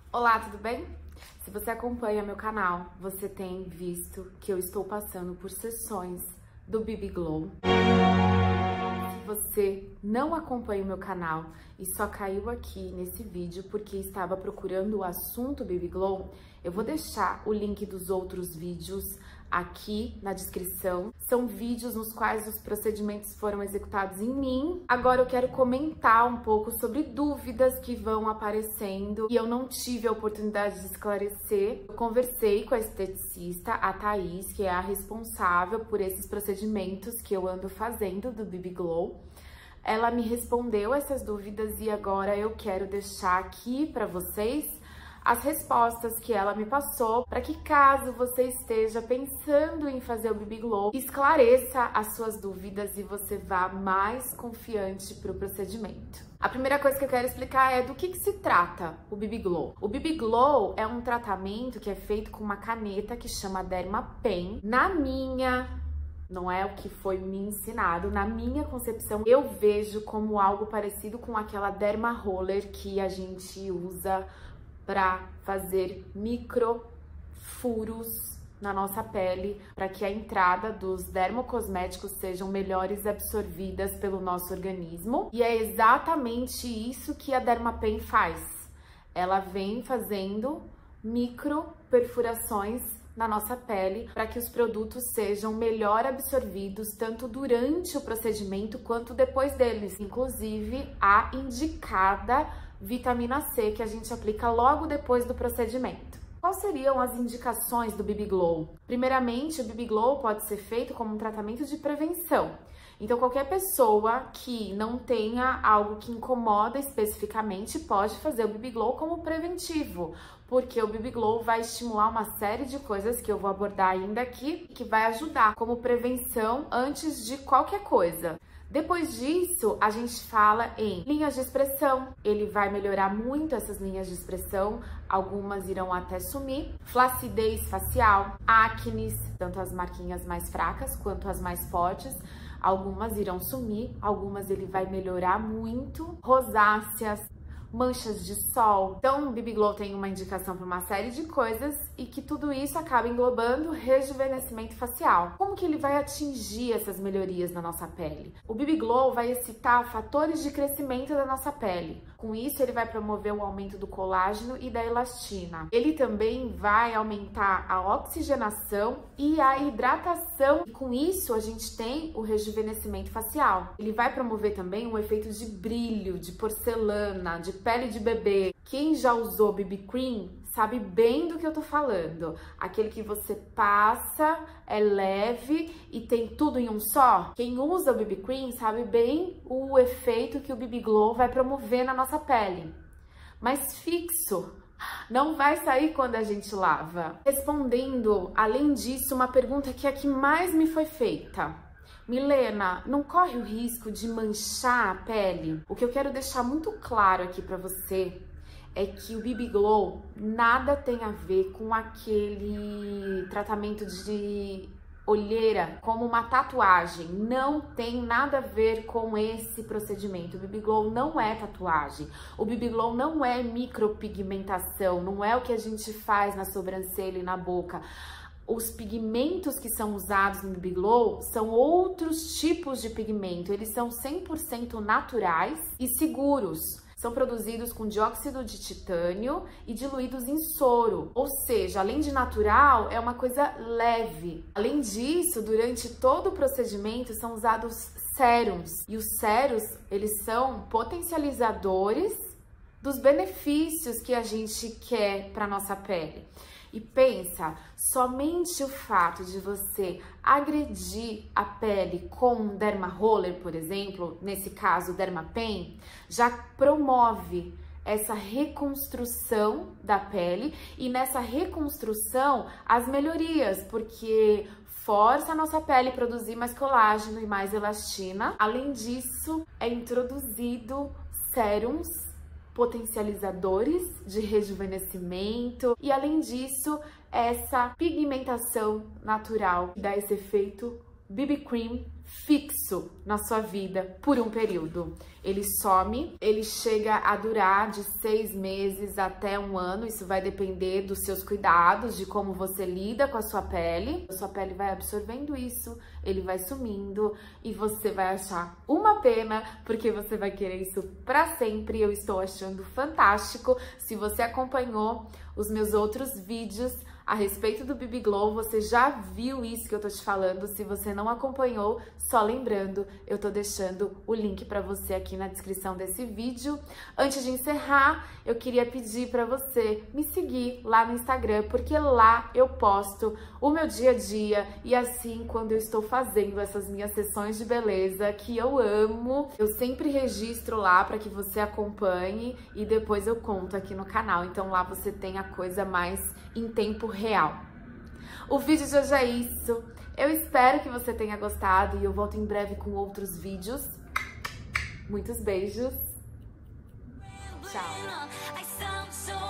Olá, tudo bem? Se você acompanha meu canal, você tem visto que eu estou passando por sessões do BB Glow. Se você não acompanha o meu canal e só caiu aqui nesse vídeo porque estava procurando o assunto BB Glow, eu vou deixar o link dos outros vídeos aqui na descrição. São vídeos nos quais os procedimentos foram executados em mim. Agora eu quero comentar um pouco sobre dúvidas que vão aparecendo e eu não tive a oportunidade de esclarecer. Eu conversei com a esteticista, a Thaís, que é a responsável por esses procedimentos que eu ando fazendo do BB Glow. Ela me respondeu essas dúvidas e agora eu quero deixar aqui para vocês as respostas que ela me passou, para que caso você esteja pensando em fazer o BB Glow, esclareça as suas dúvidas e você vá mais confiante para o procedimento. A primeira coisa que eu quero explicar é do que se trata o BB Glow. O BB Glow é um tratamento que é feito com uma caneta que chama Dermapen. Não é o que foi me ensinado, na minha concepção, eu vejo como algo parecido com aquela Derma Roller que a gente usa para fazer micro furos na nossa pele, para que a entrada dos dermocosméticos sejam melhores absorvidas pelo nosso organismo. E é exatamente isso que a Dermapen faz. Ela vem fazendo micro perfurações na nossa pele para que os produtos sejam melhor absorvidos tanto durante o procedimento quanto depois deles, inclusive a indicada vitamina C que a gente aplica logo depois do procedimento. Quais seriam as indicações do BB Glow? Primeiramente, o BB Glow pode ser feito como um tratamento de prevenção. Então, qualquer pessoa que não tenha algo que incomoda especificamente pode fazer o BB Glow como preventivo, porque o BB Glow vai estimular uma série de coisas que eu vou abordar ainda aqui, que vai ajudar como prevenção antes de qualquer coisa. Depois disso, a gente fala em linhas de expressão. Ele vai melhorar muito essas linhas de expressão, algumas irão até sumir. Flacidez facial, acnes, tanto as marquinhas mais fracas quanto as mais fortes. Algumas irão sumir, algumas ele vai melhorar muito. Rosáceas, manchas de sol. Então, o BB Glow tem uma indicação para uma série de coisas e que tudo isso acaba englobando rejuvenescimento facial. Como que ele vai atingir essas melhorias na nossa pele? O BB Glow vai excitar fatores de crescimento da nossa pele. Com isso, ele vai promover o aumento do colágeno e da elastina. Ele também vai aumentar a oxigenação e a hidratação. E com isso, a gente tem o rejuvenescimento facial. Ele vai promover também um efeito de brilho, de porcelana, de pele de bebê. Quem já usou BB Cream sabe bem do que eu tô falando. Aquele que você passa, é leve e tem tudo em um só. Quem usa o BB Cream sabe bem o efeito que o BB Glow vai promover na nossa pele. Mas fixo, não vai sair quando a gente lava. Respondendo, além disso, uma pergunta que é a que mais me foi feita. Milena, não corre o risco de manchar a pele? O que eu quero deixar muito claro aqui pra você é que o BB Glow nada tem a ver com aquele tratamento de olheira, como uma tatuagem. Não tem nada a ver com esse procedimento. O BB Glow não é tatuagem. O BB Glow não é micropigmentação, não é o que a gente faz na sobrancelha e na boca. Os pigmentos que são usados no BB Glow são outros tipos de pigmento. Eles são 100% naturais e seguros. São produzidos com dióxido de titânio e diluídos em soro. Ou seja, além de natural, é uma coisa leve. Além disso, durante todo o procedimento são usados sérums. E os sérums, eles são potencializadores dos benefícios que a gente quer para nossa pele. E pensa, somente o fato de você agredir a pele com um Derma Roller, por exemplo, nesse caso Dermapen, já promove essa reconstrução da pele e nessa reconstrução as melhorias, porque força a nossa pele a produzir mais colágeno e mais elastina. Além disso, é introduzido sérums potencializadores de rejuvenescimento e, além disso, essa pigmentação natural que dá esse efeito BB Cream fixo na sua vida por um período. Ele some, ele chega a durar de 6 meses até 1 ano, isso vai depender dos seus cuidados, de como você lida com a sua pele. A sua pele vai absorvendo isso, ele vai sumindo e você vai achar uma pena, porque você vai querer isso pra sempre. Eu estou achando fantástico. Se você acompanhou os meus outros vídeos a respeito do BB Glow, você já viu isso que eu tô te falando. Se você não acompanhou, só lembrando, eu tô deixando o link pra você aqui na descrição desse vídeo. Antes de encerrar, eu queria pedir pra você me seguir lá no Instagram, porque lá eu posto o meu dia a dia e assim, quando eu estou fazendo essas minhas sessões de beleza, que eu amo, eu sempre registro lá pra que você acompanhe e depois eu conto aqui no canal. Então lá você tem a coisa mais em tempo real. O vídeo de hoje é isso. Eu espero que você tenha gostado e eu volto em breve com outros vídeos. Muitos beijos. Tchau.